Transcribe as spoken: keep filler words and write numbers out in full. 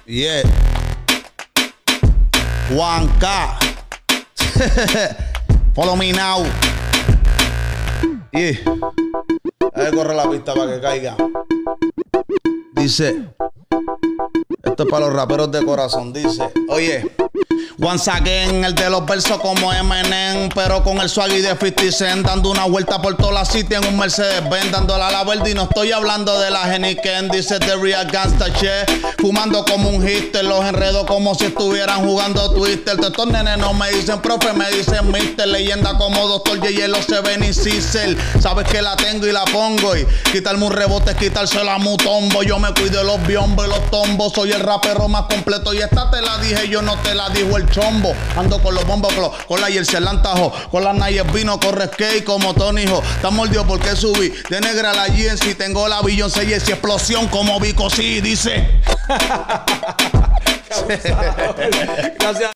Yeah. Juan K. Follow me now. Yeah. Ahí corre la pista para que caiga. Dice. Esto es para los raperos de corazón. Dice. Oye. Once again, el de los versos como Eminem, pero con el swag y de cincuenta Cent, dando una vuelta por toda la city en un Mercedes-Benz, dándole a la verde y no estoy hablando de la Heineken, dice The Real Gangsta Che, fumando como un hitter, los enredo como si estuvieran jugando Twister, estos nenes no me dicen profe, me dicen mister, leyenda como Doctor J, Yellow Seven y Cecil, sabes que la tengo y la pongo, y quitarme un rebote es quitárselo a Mutombo, yo me cuido de los biombos y los tombos, soy el rapero más completo y esta te la dije, yo no te la dijo el chombo, ando con los bombos, con, los, con la Jersey Lantajo, con las Nayes vino, corre skate como Tony Ho, está mordido porque subí, de negra la G N C, tengo la Beyoncé y esa explosión como Vico, sí, dice. Gracias.